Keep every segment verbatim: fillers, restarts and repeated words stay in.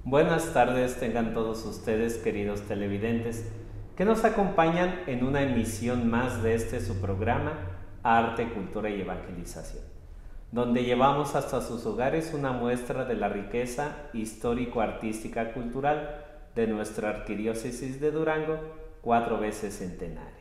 Buenas tardes tengan todos ustedes, queridos televidentes, que nos acompañan en una emisión más de este su programa Arte, Cultura y Evangelización, donde llevamos hasta sus hogares una muestra de la riqueza histórico-artística cultural de nuestra arquidiócesis de Durango, cuatro veces centenaria.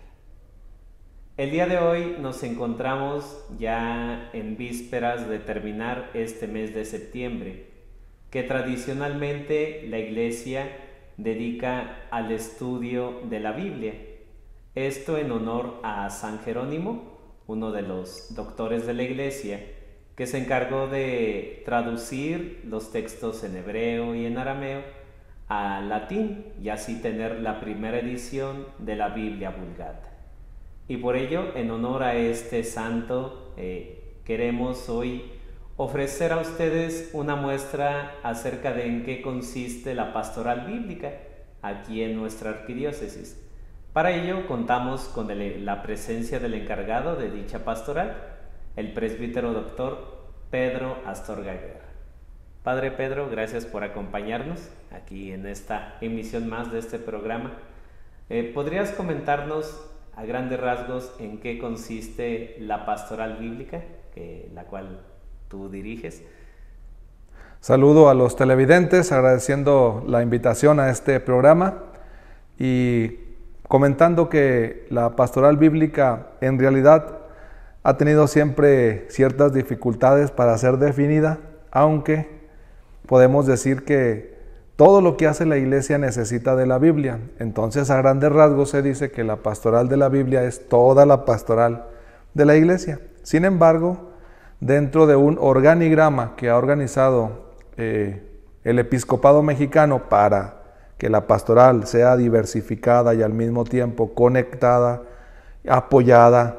El día de hoy nos encontramos ya en vísperas de terminar este mes de septiembre, que tradicionalmente la Iglesia dedica al estudio de la Biblia. Esto en honor a San Jerónimo, uno de los doctores de la Iglesia, que se encargó de traducir los textos en hebreo y en arameo al latín y así tener la primera edición de la Biblia Vulgata. Y por ello, en honor a este santo, eh, queremos hoy ofrecer a ustedes una muestra acerca de en qué consiste la pastoral bíblica aquí en nuestra arquidiócesis. Para ello contamos con el, la presencia del encargado de dicha pastoral, el presbítero doctor Pedro Astorga Guerra. Padre Pedro, gracias por acompañarnos aquí en esta emisión más de este programa. Eh, ¿Podrías comentarnos a grandes rasgos en qué consiste la pastoral bíblica, que, la cual tú diriges? Saludo a los televidentes, agradeciendo la invitación a este programa y comentando que la pastoral bíblica en realidad ha tenido siempre ciertas dificultades para ser definida, aunque podemos decir que todo lo que hace la Iglesia necesita de la Biblia. Entonces, a grandes rasgos se dice que la pastoral de la Biblia es toda la pastoral de la Iglesia. Sin embargo, dentro de un organigrama que ha organizado eh, el episcopado mexicano para que la pastoral sea diversificada y al mismo tiempo conectada, apoyada,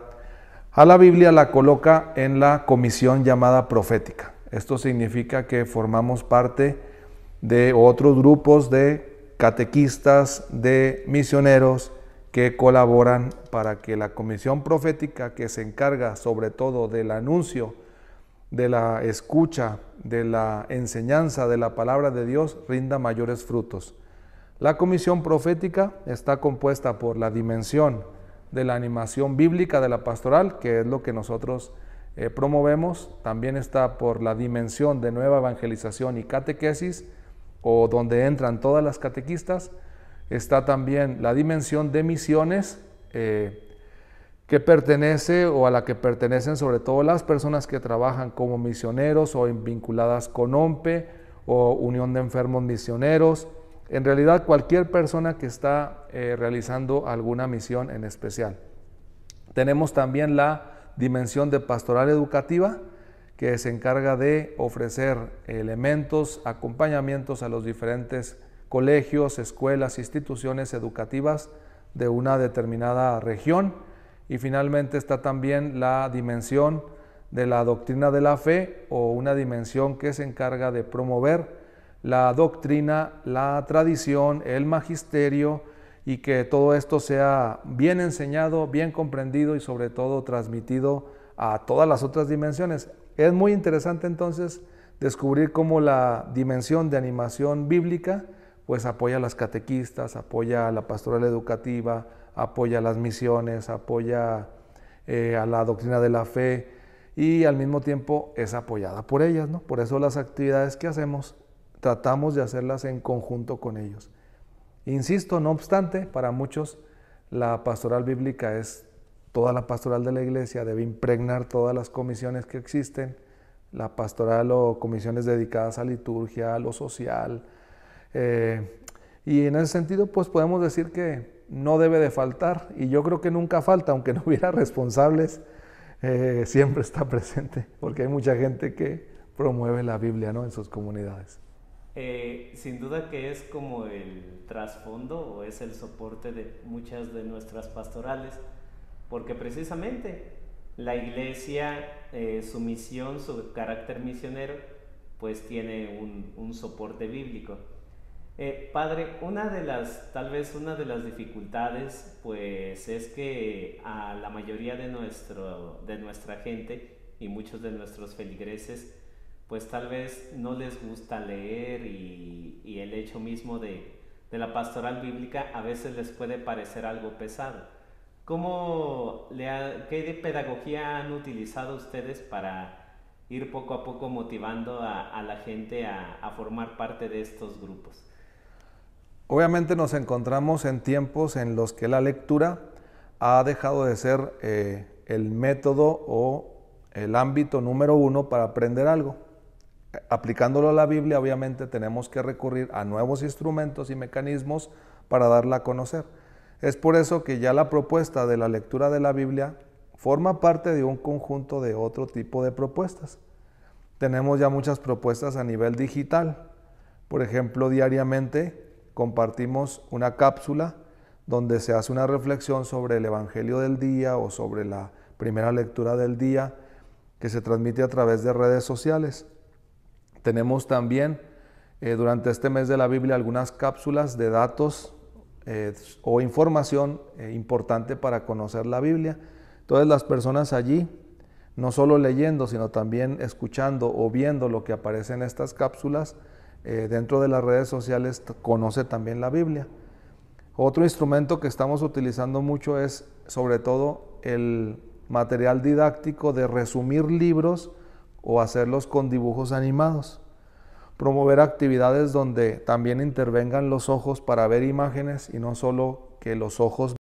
a la Biblia la coloca en la comisión llamada profética. Esto significa que formamos parte de otros grupos de catequistas, de misioneros que colaboran para que la comisión profética, que se encarga sobre todo del anuncio, de la escucha, de la enseñanza de la palabra de Dios, rinda mayores frutos. La comisión profética está compuesta por la dimensión de la animación bíblica de la pastoral, que es lo que nosotros eh, promovemos. También está por la dimensión de nueva evangelización y catequesis, o donde entran todas las catequistas. Está también la dimensión de misiones, eh, que pertenece o a la que pertenecen sobre todo las personas que trabajan como misioneros o vinculadas con O M P E o Unión de Enfermos Misioneros. En realidad, cualquier persona que está eh, realizando alguna misión en especial. Tenemos también la dimensión de pastoral educativa, que se encarga de ofrecer elementos, acompañamientos a los diferentes colegios, escuelas, instituciones educativas de una determinada región. Y finalmente está también la dimensión de la doctrina de la fe, o una dimensión que se encarga de promover la doctrina, la tradición, el magisterio, y que todo esto sea bien enseñado, bien comprendido y sobre todo transmitido a todas las otras dimensiones. Es muy interesante entonces descubrir cómo la dimensión de animación bíblica pues apoya a las catequistas, apoya a la pastoral educativa, apoya a las misiones, apoya eh, a la doctrina de la fe y al mismo tiempo es apoyada por ellas, ¿no? Por eso las actividades que hacemos tratamos de hacerlas en conjunto con ellos. Insisto, no obstante, para muchos la pastoral bíblica es toda la pastoral de la Iglesia, debe impregnar todas las comisiones que existen, la pastoral o comisiones dedicadas a liturgia, a lo social, eh, y en ese sentido pues podemos decir que no debe de faltar, y yo creo que nunca falta, aunque no hubiera responsables, eh, siempre está presente, porque hay mucha gente que promueve la Biblia, ¿no?, en sus comunidades. Eh, sin duda que es como el trasfondo o es el soporte de muchas de nuestras pastorales, porque precisamente la Iglesia, eh, su misión, su carácter misionero, pues tiene un, un soporte bíblico. Eh, padre, una de las, tal vez una de las dificultades, pues es que a la mayoría de, nuestro, de nuestra gente y muchos de nuestros feligreses, pues tal vez no les gusta leer y, y el hecho mismo de, de la pastoral bíblica a veces les puede parecer algo pesado. ¿Cómo le ha, ¿Qué pedagogía han utilizado ustedes para ir poco a poco motivando a, a la gente a, a formar parte de estos grupos? Obviamente nos encontramos en tiempos en los que la lectura ha dejado de ser eh, el método o el ámbito número uno para aprender algo. Aplicándolo a la Biblia, obviamente tenemos que recurrir a nuevos instrumentos y mecanismos para darla a conocer. Es por eso que ya la propuesta de la lectura de la Biblia forma parte de un conjunto de otro tipo de propuestas. Tenemos ya muchas propuestas a nivel digital. Por ejemplo, diariamente compartimos una cápsula donde se hace una reflexión sobre el Evangelio del día o sobre la primera lectura del día que se transmite a través de redes sociales. Tenemos también eh, durante este mes de la Biblia algunas cápsulas de datos eh, o información eh, importante para conocer la Biblia. Entonces las personas allí, no solo leyendo, sino también escuchando o viendo lo que aparece en estas cápsulas, eh, dentro de las redes sociales conoce también la Biblia. Otro instrumento que estamos utilizando mucho es sobre todo el material didáctico de resumir libros o hacerlos con dibujos animados. Promover actividades donde también intervengan los ojos para ver imágenes y no solo que los ojos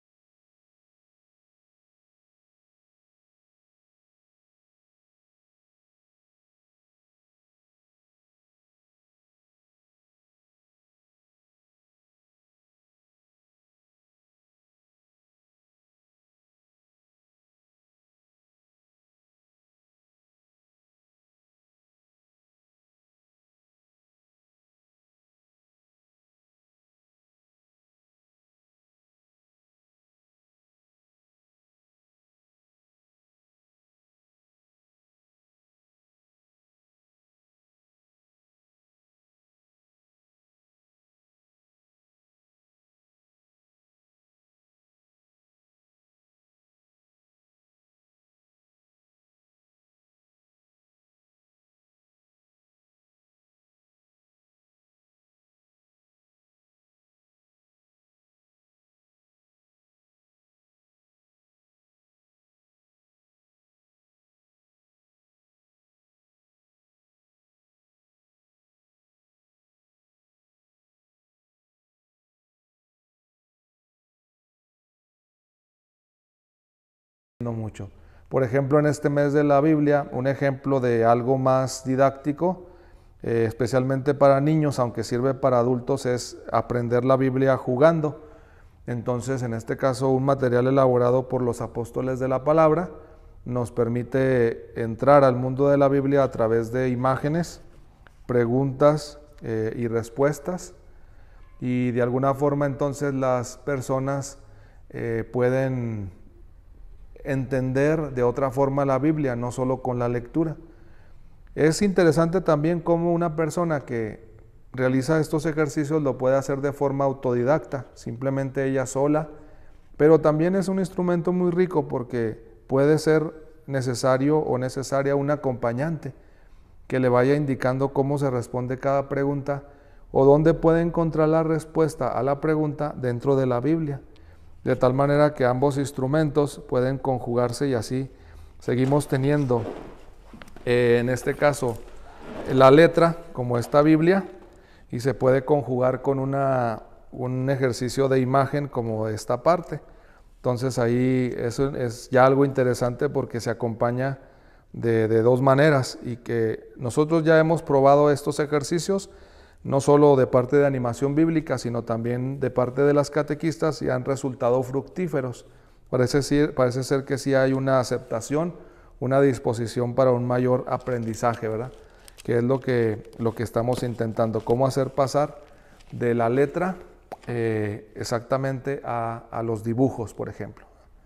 no mucho. Por ejemplo, en este mes de la Biblia, un ejemplo de algo más didáctico, eh, especialmente para niños, aunque sirve para adultos, es aprender la Biblia jugando. Entonces, en este caso, un material elaborado por los apóstoles de la palabra nos permite entrar al mundo de la Biblia a través de imágenes, preguntas eh, y respuestas, y de alguna forma entonces las personas eh, pueden entender de otra forma la Biblia, no solo con la lectura. Es interesante también cómo una persona que realiza estos ejercicios lo puede hacer de forma autodidacta, simplemente ella sola, pero también es un instrumento muy rico porque puede ser necesario o necesaria un acompañante que le vaya indicando cómo se responde cada pregunta o dónde puede encontrar la respuesta a la pregunta dentro de la Biblia, de tal manera que ambos instrumentos pueden conjugarse y así seguimos teniendo, eh, en este caso, la letra como esta Biblia y se puede conjugar con una, un ejercicio de imagen como esta parte. Entonces ahí eso es ya algo interesante porque se acompaña de, de dos maneras y que nosotros ya hemos probado estos ejercicios no solo de parte de animación bíblica, sino también de parte de las catequistas y han resultado fructíferos. Parece ser, parece ser que sí hay una aceptación, una disposición para un mayor aprendizaje, ¿verdad? Que es lo que, lo que estamos intentando, cómo hacer pasar de la letra eh, exactamente a, a los dibujos, por ejemplo.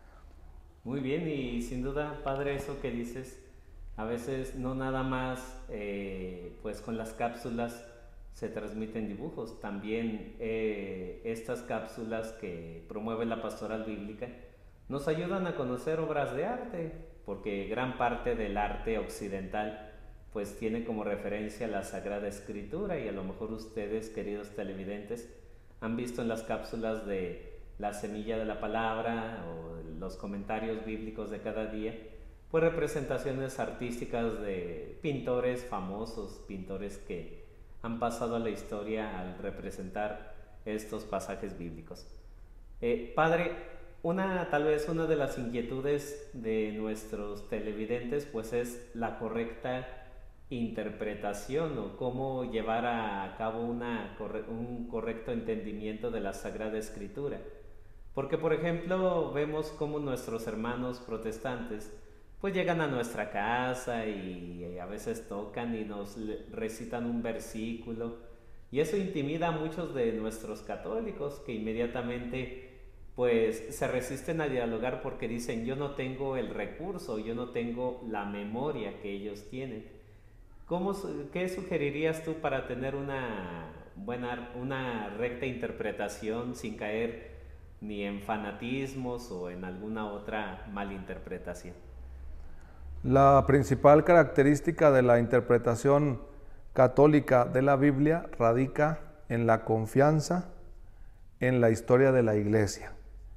Muy bien, y sin duda, padre, eso que dices, a veces no nada más eh, pues con las cápsulas se transmiten dibujos, también eh, estas cápsulas que promueve la pastoral bíblica nos ayudan a conocer obras de arte, porque gran parte del arte occidental pues tiene como referencia la Sagrada Escritura, y a lo mejor ustedes, queridos televidentes, han visto en las cápsulas de la semilla de la palabra o los comentarios bíblicos de cada día, pues representaciones artísticas de pintores famosos, pintores que han pasado a la historia al representar estos pasajes bíblicos. Eh, padre, una, tal vez una de las inquietudes de nuestros televidentes pues es la correcta interpretación o cómo llevar a cabo una, un correcto entendimiento de la Sagrada Escritura. Porque, por ejemplo, vemos cómo nuestros hermanos protestantes pues llegan a nuestra casa y a veces tocan y nos recitan un versículo, y eso intimida a muchos de nuestros católicos, que inmediatamente pues se resisten a dialogar porque dicen: yo no tengo el recurso, yo no tengo la memoria que ellos tienen. ¿Cómo, qué sugerirías tú para tener una buena, una recta interpretación sin caer ni en fanatismos o en alguna otra malinterpretación? La principal característica de la interpretación católica de la Biblia radica en la confianza en la historia de la Iglesia.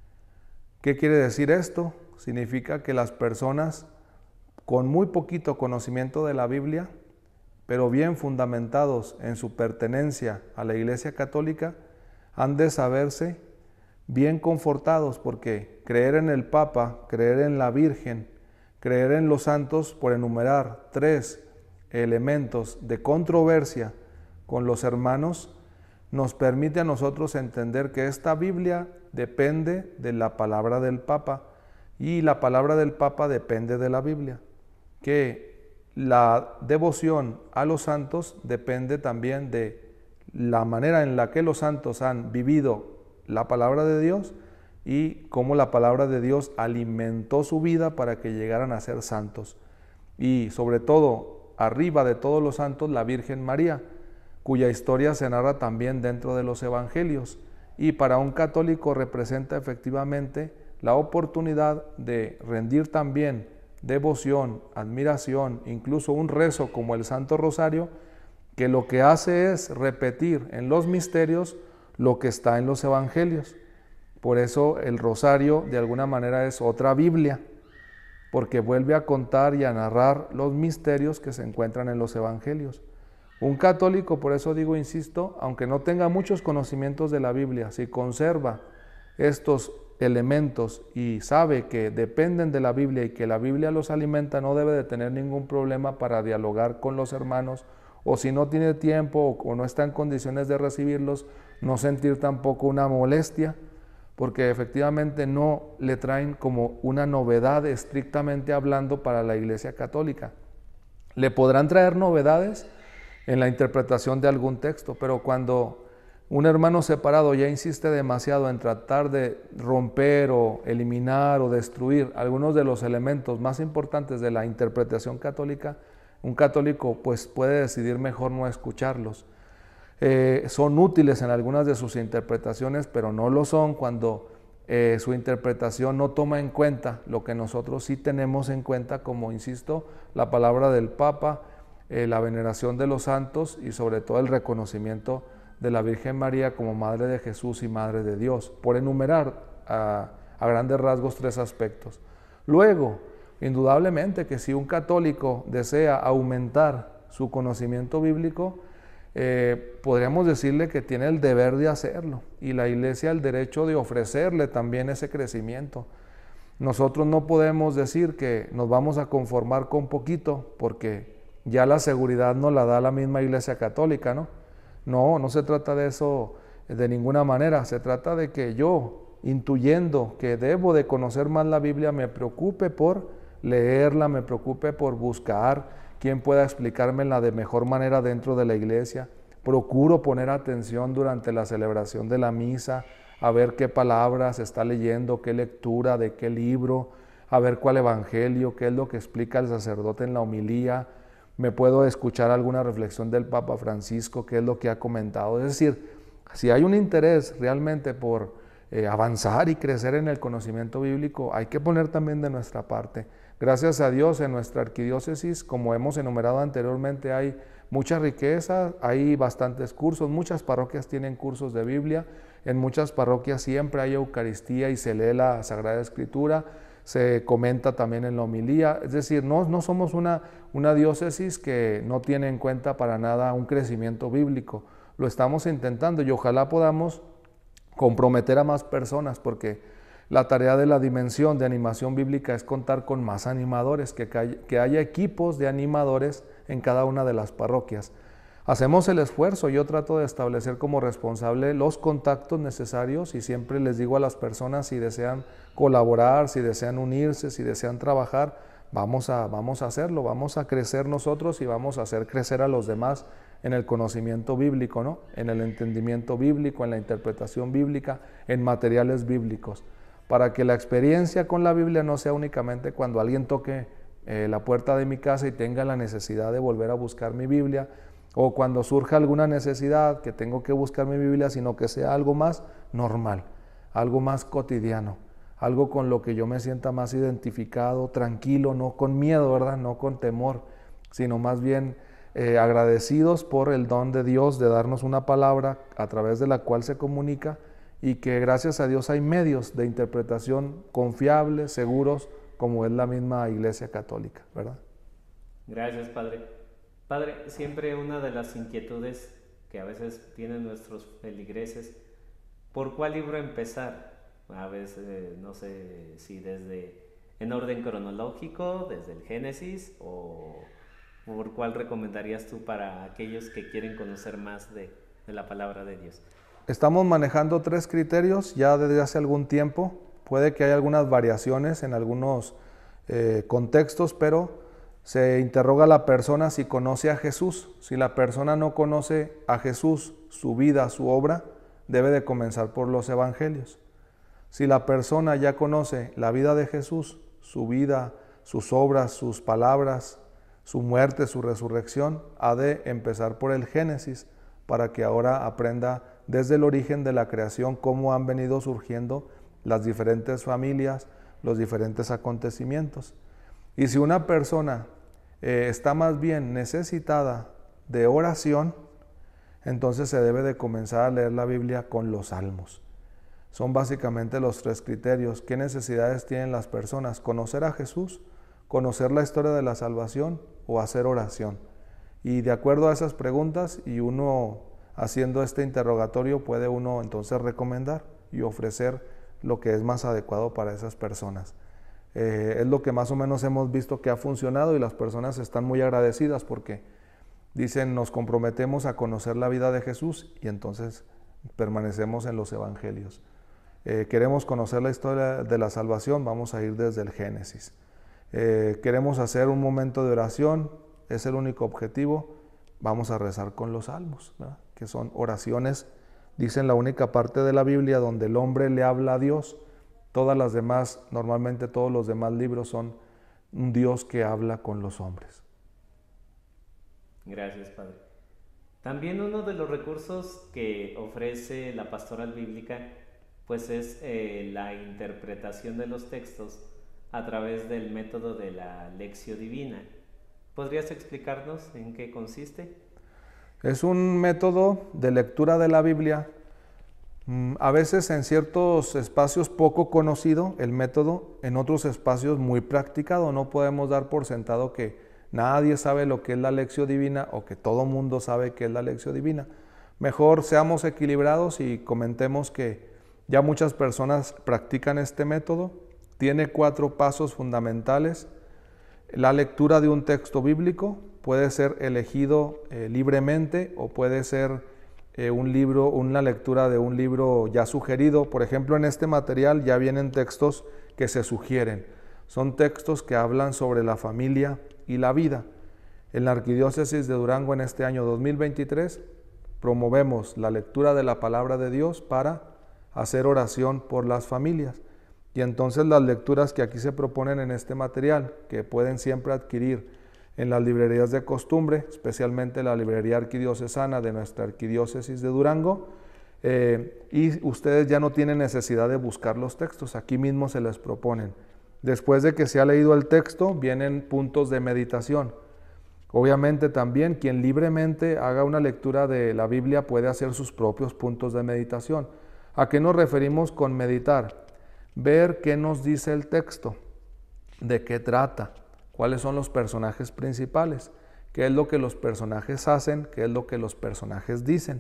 ¿Qué quiere decir esto? Significa que las personas con muy poquito conocimiento de la Biblia, pero bien fundamentados en su pertenencia a la Iglesia Católica, han de saberse bien confortados, porque creer en el Papa, creer en la Virgen, creer en los santos, por enumerar tres elementos de controversia con los hermanos, nos permite a nosotros entender que esta Biblia depende de la palabra del Papa y la palabra del Papa depende de la Biblia, que la devoción a los santos depende también de la manera en la que los santos han vivido la palabra de Dios y cómo la palabra de Dios alimentó su vida para que llegaran a ser santos. Y sobre todo, arriba de todos los santos, la Virgen María, cuya historia se narra también dentro de los evangelios, y para un católico representa efectivamente la oportunidad de rendir también devoción, admiración, incluso un rezo como el Santo Rosario, que lo que hace es repetir en los misterios lo que está en los evangelios. Por eso el rosario de alguna manera es otra Biblia, porque vuelve a contar y a narrar los misterios que se encuentran en los evangelios. Un católico, por eso digo, insisto, aunque no tenga muchos conocimientos de la Biblia, si conserva estos elementos y sabe que dependen de la Biblia y que la Biblia los alimenta, no debe de tener ningún problema para dialogar con los hermanos, o si no tiene tiempo o no está en condiciones de recibirlos, no sentir tampoco una molestia, porque efectivamente no le traen como una novedad estrictamente hablando para la Iglesia Católica. Le podrán traer novedades en la interpretación de algún texto, pero cuando un hermano separado ya insiste demasiado en tratar de romper o eliminar o destruir algunos de los elementos más importantes de la interpretación católica, un católico pues puede decidir mejor no escucharlos. Eh, son útiles en algunas de sus interpretaciones, pero no lo son cuando eh, su interpretación no toma en cuenta lo que nosotros sí tenemos en cuenta, como insisto, la palabra del Papa, eh, la veneración de los santos y sobre todo el reconocimiento de la Virgen María como Madre de Jesús y Madre de Dios, por enumerar a, a grandes rasgos tres aspectos. Luego, indudablemente que si un católico desea aumentar su conocimiento bíblico, Eh, podríamos decirle que tiene el deber de hacerlo y la Iglesia el derecho de ofrecerle también ese crecimiento. Nosotros no podemos decir que nos vamos a conformar con poquito porque ya la seguridad nos la da la misma Iglesia Católica, ¿no? No, no se trata de eso de ninguna manera, se trata de que yo, intuyendo que debo de conocer más la Biblia, me preocupe por leerla, me preocupe por buscar quien pueda explicármela de mejor manera dentro de la iglesia. Procuro poner atención durante la celebración de la misa, a ver qué palabras está leyendo, qué lectura, de qué libro, a ver cuál evangelio, qué es lo que explica el sacerdote en la homilía. Me puedo escuchar alguna reflexión del Papa Francisco, qué es lo que ha comentado. Es decir, si hay un interés realmente por eh, avanzar y crecer en el conocimiento bíblico, hay que poner también de nuestra parte. Gracias a Dios en nuestra arquidiócesis, como hemos enumerado anteriormente, hay mucha riqueza, hay bastantes cursos, muchas parroquias tienen cursos de Biblia, en muchas parroquias siempre hay Eucaristía y se lee la Sagrada Escritura, se comenta también en la homilía, es decir, no, no somos una, una diócesis que no tiene en cuenta para nada un crecimiento bíblico, lo estamos intentando y ojalá podamos comprometer a más personas, porque la tarea de la dimensión de animación bíblica es contar con más animadores, que, que haya equipos de animadores en cada una de las parroquias. Hacemos el esfuerzo, yo trato de establecer como responsable los contactos necesarios y siempre les digo a las personas si desean colaborar, si desean unirse, si desean trabajar, vamos a, vamos a hacerlo, vamos a crecer nosotros y vamos a hacer crecer a los demás en el conocimiento bíblico, ¿no? En el entendimiento bíblico, en la interpretación bíblica, en materiales bíblicos, para que la experiencia con la Biblia no sea únicamente cuando alguien toque eh, la puerta de mi casa y tenga la necesidad de volver a buscar mi Biblia, o cuando surja alguna necesidad que tengo que buscar mi Biblia, sino que sea algo más normal, algo más cotidiano, algo con lo que yo me sienta más identificado, tranquilo, no con miedo, ¿verdad? No con temor, sino más bien eh, agradecidos por el don de Dios de darnos una palabra a través de la cual se comunica y que gracias a Dios hay medios de interpretación confiables, seguros, como es la misma Iglesia Católica, ¿verdad? Gracias, Padre. Padre, siempre una de las inquietudes que a veces tienen nuestros feligreses, ¿por cuál libro empezar? A veces, eh, no sé si desde, en orden cronológico, desde el Génesis, o por cuál recomendarías tú para aquellos que quieren conocer más de, de la palabra de Dios. Estamos manejando tres criterios ya desde hace algún tiempo. Puede que haya algunas variaciones en algunos eh, contextos, pero se interroga a la persona si conoce a Jesús. Si la persona no conoce a Jesús, su vida, su obra, debe de comenzar por los evangelios. Si la persona ya conoce la vida de Jesús, su vida, sus obras, sus palabras, su muerte, su resurrección, ha de empezar por el Génesis, para que ahora aprenda desde el origen de la creación cómo han venido surgiendo las diferentes familias, los diferentes acontecimientos. Y si una persona eh, está más bien necesitada de oración, entonces se debe de comenzar a leer la Biblia con los salmos. Son básicamente los tres criterios. ¿Qué necesidades tienen las personas? ¿Conocer a Jesús? ¿Conocer la historia de la salvación? ¿O hacer oración? Y de acuerdo a esas preguntas, y uno haciendo este interrogatorio, puede uno entonces recomendar y ofrecer lo que es más adecuado para esas personas. Eh, es lo que más o menos hemos visto que ha funcionado y las personas están muy agradecidas porque dicen, nos comprometemos a conocer la vida de Jesús y entonces permanecemos en los evangelios. Eh, queremos conocer la historia de la salvación, vamos a ir desde el Génesis. Eh, queremos hacer un momento de oración, es el único objetivo, vamos a rezar con los salmos, ¿verdad? Que son oraciones, dicen la única parte de la Biblia donde el hombre le habla a Dios. Todas las demás, normalmente todos los demás libros son un Dios que habla con los hombres. Gracias, Padre. También uno de los recursos que ofrece la pastoral bíblica, pues es eh, la interpretación de los textos a través del método de la Lectio Divina. ¿Podrías explicarnos en qué consiste? Es un método de lectura de la Biblia, a veces en ciertos espacios poco conocido el método, en otros espacios muy practicado. No podemos dar por sentado que nadie sabe lo que es la Lectio Divina o que todo mundo sabe qué es la Lectio Divina. Mejor seamos equilibrados y comentemos que ya muchas personas practican este método. Tiene cuatro pasos fundamentales. La lectura de un texto bíblico puede ser elegido eh, libremente o puede ser eh, un libro, una lectura de un libro ya sugerido. Por ejemplo, en este material ya vienen textos que se sugieren. Son textos que hablan sobre la familia y la vida. En la Arquidiócesis de Durango en este año dos mil veintitrés promovemos la lectura de la palabra de Dios para hacer oración por las familias. Y entonces las lecturas que aquí se proponen en este material, que pueden siempre adquirir en las librerías de costumbre, especialmente la librería arquidiocesana de nuestra Arquidiócesis de Durango, eh, y ustedes ya no tienen necesidad de buscar los textos, aquí mismo se les proponen. Después de que se ha leído el texto, vienen puntos de meditación. Obviamente también quien libremente haga una lectura de la Biblia puede hacer sus propios puntos de meditación. ¿A qué nos referimos con meditar? Ver qué nos dice el texto, de qué trata, cuáles son los personajes principales, qué es lo que los personajes hacen, qué es lo que los personajes dicen.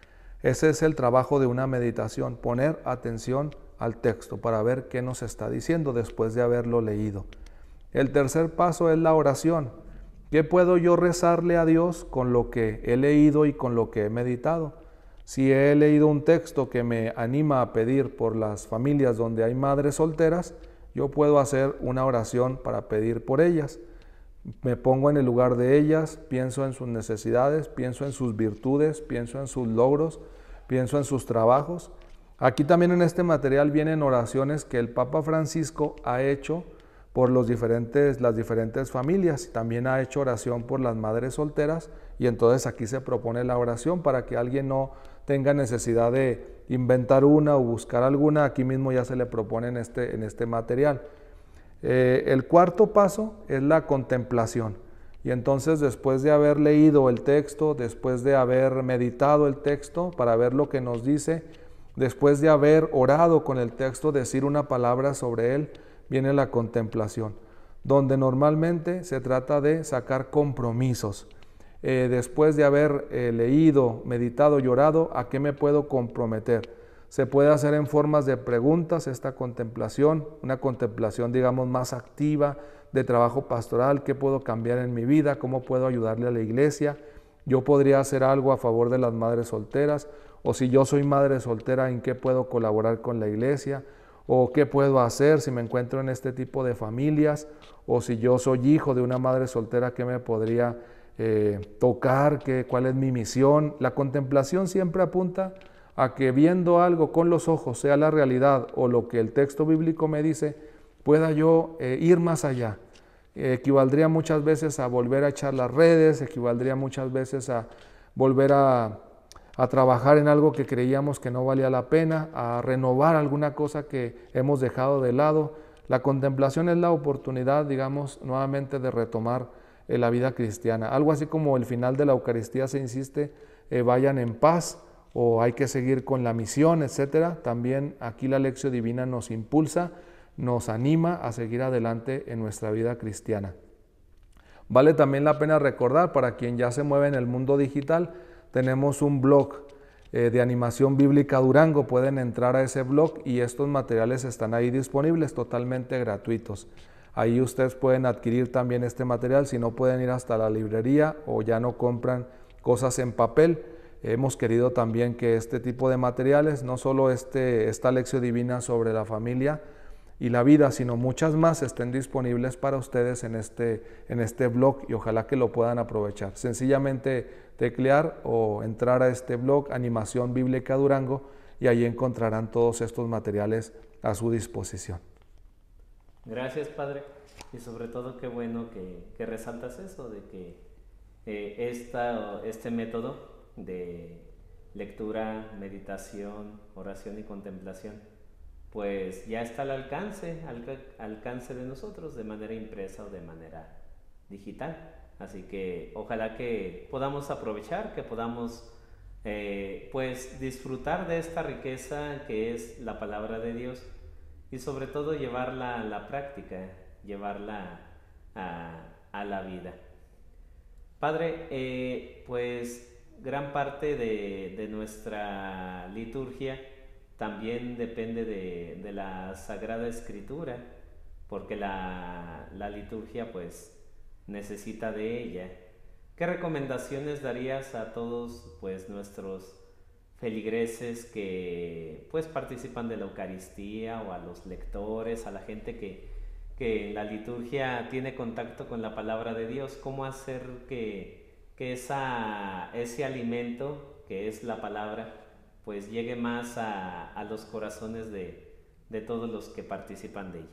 Ese es el trabajo de una meditación, poner atención al texto para ver qué nos está diciendo después de haberlo leído. El tercer paso es la oración. ¿Qué puedo yo rezarle a Dios con lo que he leído y con lo que he meditado? Si he leído un texto que me anima a pedir por las familias donde hay madres solteras, yo puedo hacer una oración para pedir por ellas. Me pongo en el lugar de ellas, pienso en sus necesidades, pienso en sus virtudes, pienso en sus logros, pienso en sus trabajos. Aquí también en este material vienen oraciones que el Papa Francisco ha hecho por los diferentes, las diferentes familias. También ha hecho oración por las madres solteras y entonces aquí se propone la oración para que alguien no tenga necesidad de inventar una o buscar alguna. Aquí mismo ya se le propone en este, en este material. Eh, el cuarto paso es la contemplación. Y entonces después de haber leído el texto, después de haber meditado el texto para ver lo que nos dice, después de haber orado con el texto, decir una palabra sobre él, viene la contemplación, donde normalmente se trata de sacar compromisos. Eh, después de haber eh, leído, meditado y orado, ¿a qué me puedo comprometer? Se puede hacer en formas de preguntas esta contemplación, una contemplación digamos más activa, de trabajo pastoral, qué puedo cambiar en mi vida, cómo puedo ayudarle a la iglesia. Yo podría hacer algo a favor de las madres solteras, o si yo soy madre soltera, ¿en qué puedo colaborar con la iglesia? O qué puedo hacer si me encuentro en este tipo de familias, o si yo soy hijo de una madre soltera, ¿qué me podría eh, tocar? ¿Qué, ¿Cuál es mi misión? La contemplación siempre apunta a que viendo algo con los ojos, sea la realidad o lo que el texto bíblico me dice, pueda yo eh, ir más allá. Eh, equivaldría muchas veces a volver a echar las redes, equivaldría muchas veces a volver a, a trabajar en algo que creíamos que no valía la pena, a renovar alguna cosa que hemos dejado de lado. La contemplación es la oportunidad, digamos, nuevamente de retomar eh, la vida cristiana. Algo así como el final de la Eucaristía se insiste, eh, vayan en paz, o hay que seguir con la misión, etcétera. También aquí la Lección Divina nos impulsa, nos anima a seguir adelante en nuestra vida cristiana. Vale también la pena recordar, para quien ya se mueve en el mundo digital, tenemos un blog eh, de Animación Bíblica Durango. Pueden entrar a ese blog y estos materiales están ahí disponibles, totalmente gratuitos. Ahí ustedes pueden adquirir también este material, si no pueden ir hasta la librería o ya no compran cosas en papel. Hemos querido también que este tipo de materiales, no solo este, esta lección divina sobre la familia y la vida, sino muchas más, estén disponibles para ustedes en este, en este blog y ojalá que lo puedan aprovechar. Sencillamente teclear o entrar a este blog Animación Bíblica Durango y ahí encontrarán todos estos materiales a su disposición. Gracias, Padre, y sobre todo qué bueno que, que resaltas eso, de que eh, esta, este método de lectura, meditación, oración y contemplación, pues ya está al alcance, al alcance de nosotros de manera impresa o de manera digital. Así que ojalá que podamos aprovechar, que podamos eh, pues disfrutar de esta riqueza que es la palabra de Dios y sobre todo llevarla a la práctica, llevarla a, a la vida. Padre, eh, pues gran parte de, de nuestra liturgia también depende de, de la Sagrada Escritura, porque la, la liturgia pues necesita de ella. ¿Qué recomendaciones darías a todos pues nuestros feligreses que pues participan de la Eucaristía, o a los lectores, a la gente que, que en la liturgia tiene contacto con la palabra de Dios? ¿Cómo hacer que que esa, ese alimento que es la palabra pues llegue más a, a los corazones de, de todos los que participan de ella?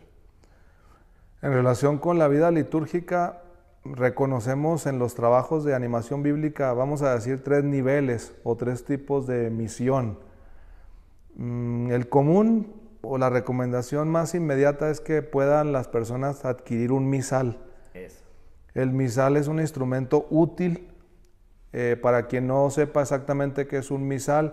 En relación con la vida litúrgica, reconocemos en los trabajos de animación bíblica, vamos a decir, tres niveles o tres tipos de misión. El común o la recomendación más inmediata es que puedan las personas adquirir un misal. Eso. El misal es un instrumento útil. Eh, para quien no sepa exactamente qué es un misal,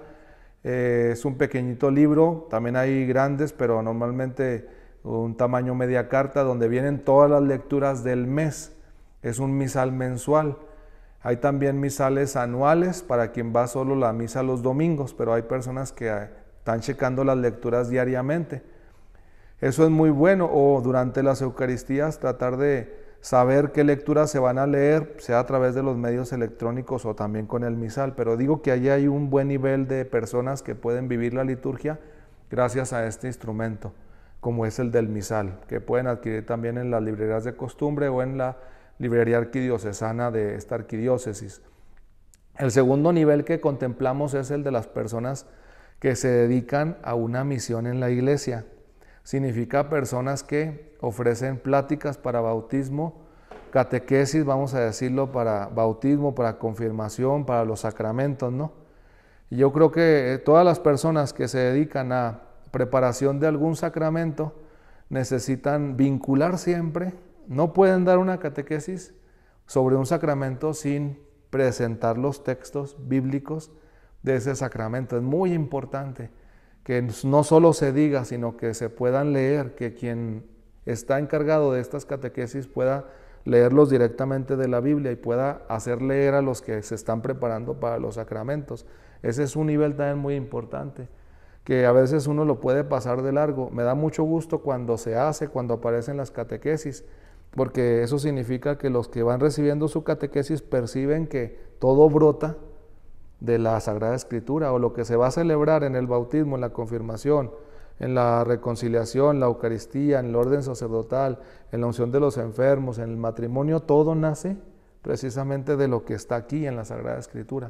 eh, es un pequeñito libro, también hay grandes, pero normalmente un tamaño media carta, donde vienen todas las lecturas del mes. Es un misal mensual. Hay también misales anuales para quien va solo la misa los domingos, pero hay personas que están checando las lecturas diariamente. Eso es muy bueno, o durante las Eucaristías tratar de saber qué lecturas se van a leer, sea a través de los medios electrónicos o también con el misal. Pero digo que allí hay un buen nivel de personas que pueden vivir la liturgia gracias a este instrumento, como es el del misal, que pueden adquirir también en las librerías de costumbre o en la librería arquidiocesana de esta arquidiócesis. El segundo nivel que contemplamos es el de las personas que se dedican a una misión en la iglesia. Significa personas que ofrecen pláticas para bautismo, catequesis, vamos a decirlo, para bautismo, para confirmación, para los sacramentos, ¿no? Y yo creo que todas las personas que se dedican a preparación de algún sacramento necesitan vincular siempre. No pueden dar una catequesis sobre un sacramento sin presentar los textos bíblicos de ese sacramento. Es muy importante que no solo se diga, sino que se puedan leer, que quien está encargado de estas catequesis pueda leerlos directamente de la Biblia y pueda hacer leer a los que se están preparando para los sacramentos. Ese es un nivel también muy importante, que a veces uno lo puede pasar de largo. Me da mucho gusto cuando se hace, cuando aparecen las catequesis, porque eso significa que los que van recibiendo su catequesis perciben que todo brota de la Sagrada Escritura, o lo que se va a celebrar en el bautismo, en la confirmación, en la reconciliación, la Eucaristía, en el orden sacerdotal, en la unción de los enfermos, en el matrimonio, todo nace precisamente de lo que está aquí en la Sagrada Escritura.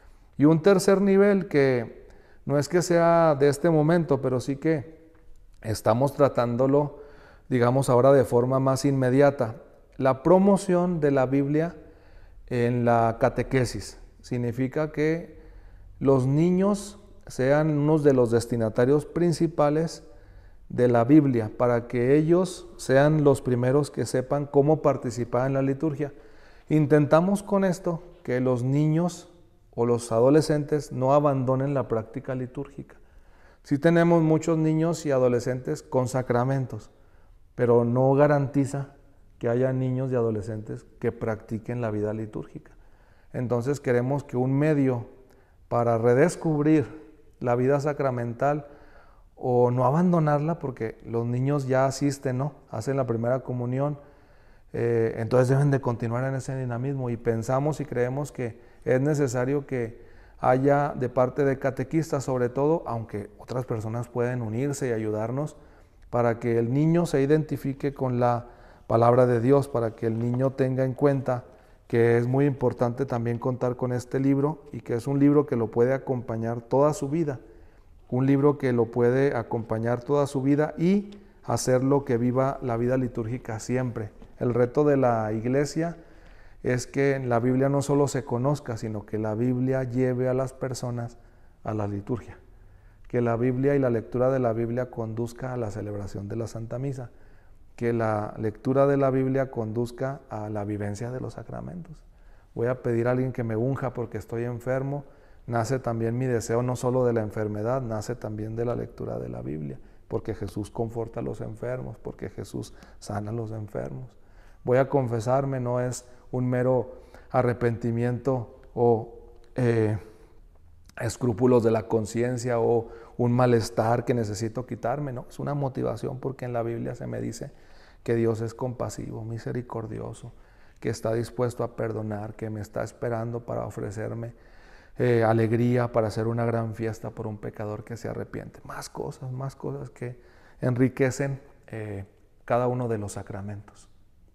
Y un tercer nivel que no es que sea de este momento, pero sí que estamos tratándolo, digamos ahora de forma más inmediata, la promoción de la Biblia en la catequesis. Significa que los niños sean unos de los destinatarios principales de la Biblia, para que ellos sean los primeros que sepan cómo participar en la liturgia. Intentamos con esto que los niños o los adolescentes no abandonen la práctica litúrgica. Sí tenemos muchos niños y adolescentes con sacramentos, pero no garantiza que haya niños y adolescentes que practiquen la vida litúrgica. Entonces queremos que un medio para redescubrir la vida sacramental o no abandonarla, porque los niños ya asisten, ¿no? Hacen la primera comunión, eh, entonces deben de continuar en ese dinamismo, y pensamos y creemos que es necesario que haya de parte de catequistas sobre todo, aunque otras personas pueden unirse y ayudarnos, para que el niño se identifique con la palabra de Dios, para que el niño tenga en cuenta que es muy importante también contar con este libro, y que es un libro que lo puede acompañar toda su vida, un libro que lo puede acompañar toda su vida y hacerlo que viva la vida litúrgica siempre. El reto de la iglesia es que la Biblia no solo se conozca, sino que la Biblia lleve a las personas a la liturgia, que la Biblia y la lectura de la Biblia conduzca a la celebración de la Santa Misa, que la lectura de la Biblia conduzca a la vivencia de los sacramentos. Voy a pedir a alguien que me unja porque estoy enfermo. Nace también mi deseo no solo de la enfermedad, nace también de la lectura de la Biblia, porque Jesús conforta a los enfermos, porque Jesús sana a los enfermos. Voy a confesarme, no es un mero arrepentimiento o eh, escrúpulos de la conciencia o un malestar que necesito quitarme, no, es una motivación, porque en la Biblia se me dice que Dios es compasivo, misericordioso, que está dispuesto a perdonar, que me está esperando para ofrecerme eh, alegría, para hacer una gran fiesta por un pecador que se arrepiente. Más cosas, más cosas que enriquecen eh, cada uno de los sacramentos.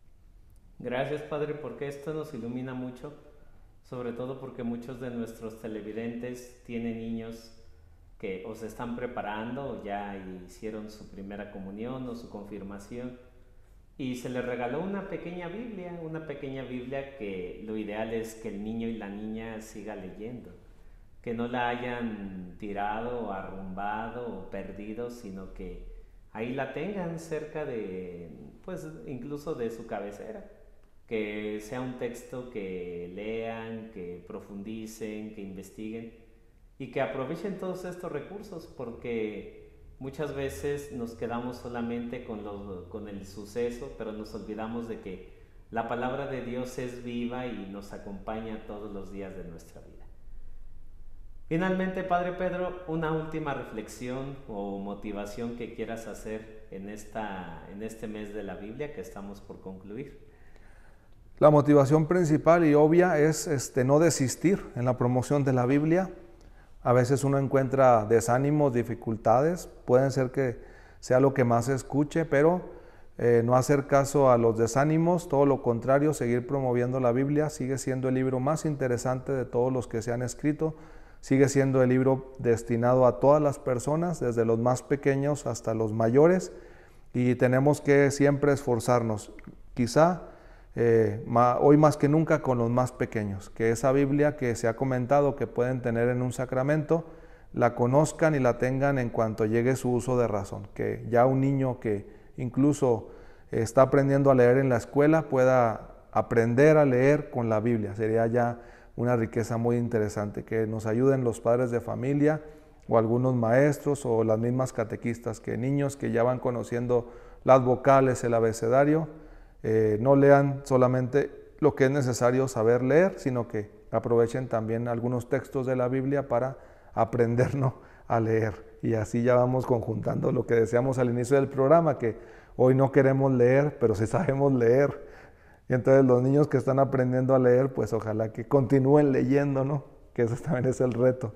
Gracias, Padre, porque esto nos ilumina mucho, sobre todo porque muchos de nuestros televidentes tienen niños que o se están preparando o ya hicieron su primera comunión o su confirmación, y se les regaló una pequeña Biblia, una pequeña Biblia que lo ideal es que el niño y la niña siga leyendo, que no la hayan tirado o arrumbado o perdido, sino que ahí la tengan cerca de, pues incluso de su cabecera, que sea un texto que lean, que profundicen, que investiguen y que aprovechen todos estos recursos, porque muchas veces nos quedamos solamente con, lo, con el suceso, pero nos olvidamos de que la palabra de Dios es viva y nos acompaña todos los días de nuestra vida. Finalmente, Padre Pedro, una última reflexión o motivación que quieras hacer en, esta, en este mes de la Biblia que estamos por concluir. La motivación principal y obvia es este, no desistir en la promoción de la Biblia. A veces uno encuentra desánimos, dificultades, pueden ser que sea lo que más se escuche, pero eh, no hacer caso a los desánimos, todo lo contrario, seguir promoviendo la Biblia. Sigue siendo el libro más interesante de todos los que se han escrito, sigue siendo el libro destinado a todas las personas, desde los más pequeños hasta los mayores, y tenemos que siempre esforzarnos, quizá eh, ma, hoy más que nunca con los más pequeños, que esa Biblia que se ha comentado que pueden tener en un sacramento, la conozcan y la tengan en cuanto llegue su uso de razón, que ya un niño que incluso está aprendiendo a leer en la escuela pueda aprender a leer con la Biblia. Sería ya una riqueza muy interesante, que nos ayuden los padres de familia o algunos maestros o las mismas catequistas, que niños que ya van conociendo las vocales, el abecedario, eh, no lean solamente lo que es necesario saber leer, sino que aprovechen también algunos textos de la Biblia para aprendernos a leer. Y así ya vamos conjuntando lo que decíamos al inicio del programa, que hoy no queremos leer, pero sí sabemos leer. Y entonces los niños que están aprendiendo a leer, pues ojalá que continúen leyendo, ¿no? Que ese también es el reto.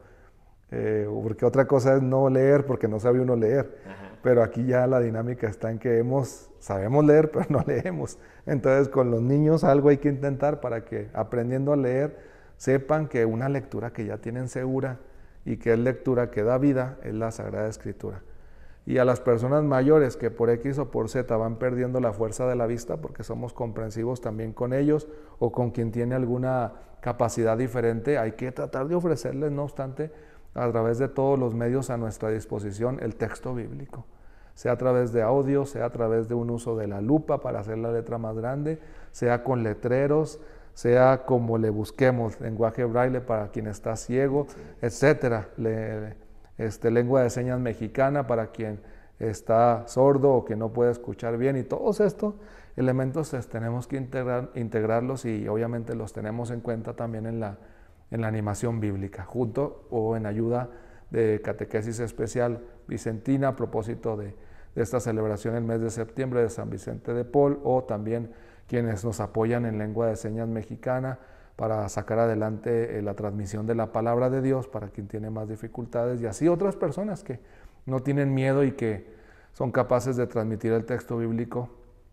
Eh, porque otra cosa es no leer porque no sabe uno leer. Ajá. Pero aquí ya la dinámica está en que hemos, sabemos leer, pero no leemos. Entonces con los niños algo hay que intentar para que aprendiendo a leer sepan que una lectura que ya tienen segura y que es lectura que da vida es la Sagrada Escritura. Y a las personas mayores que por X o por Z van perdiendo la fuerza de la vista, porque somos comprensivos también con ellos o con quien tiene alguna capacidad diferente, hay que tratar de ofrecerles, no obstante, a través de todos los medios a nuestra disposición, el texto bíblico, sea a través de audio, sea a través de un uso de la lupa para hacer la letra más grande, sea con letreros, sea como le busquemos, lenguaje braille para quien está ciego, sí, etcétera. Le, Este, lengua de señas mexicana para quien está sordo o que no puede escuchar bien, y todos estos elementos pues, tenemos que integrar, integrarlos y obviamente los tenemos en cuenta también en la, en la animación bíblica, junto o en ayuda de catequesis especial vicentina a propósito de, de esta celebración el mes de septiembre de San Vicente de Paul, o también quienes nos apoyan en lengua de señas mexicana para sacar adelante eh, la transmisión de la palabra de Dios para quien tiene más dificultades, y así otras personas que no tienen miedo y que son capaces de transmitir el texto bíblico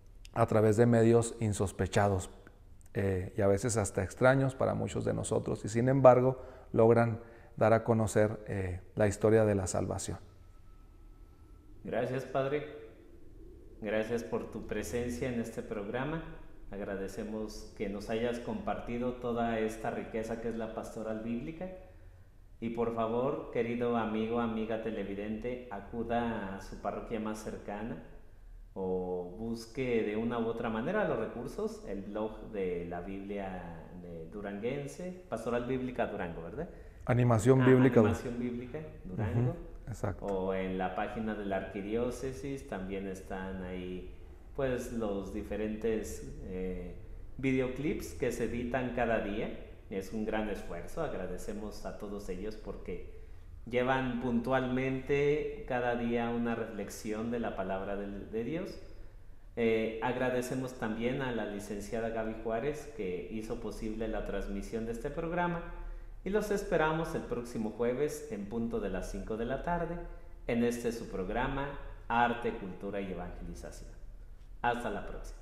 a través de medios insospechados eh, y a veces hasta extraños para muchos de nosotros, y sin embargo logran dar a conocer eh, la historia de la salvación. Gracias, Padre. Gracias por tu presencia en este programa. Agradecemos que nos hayas compartido toda esta riqueza que es la pastoral bíblica. Y por favor, querido amigo, amiga televidente, acuda a su parroquia más cercana o busque de una u otra manera los recursos, el blog de la Biblia de duranguense, Pastoral Bíblica Durango, ¿verdad? Animación ah, Bíblica. Animación Bíblica Durango. Uh-huh. Exacto. O en la página de la arquidiócesis también están ahí pues los diferentes eh, videoclips que se editan cada día. Es un gran esfuerzo, agradecemos a todos ellos porque llevan puntualmente cada día una reflexión de la palabra de, de Dios. Eh, agradecemos también a la licenciada Gaby Juárez que hizo posible la transmisión de este programa, y los esperamos el próximo jueves en punto de las cinco de la tarde en este su programa Arte, Cultura y Evangelización. Hasta la próxima.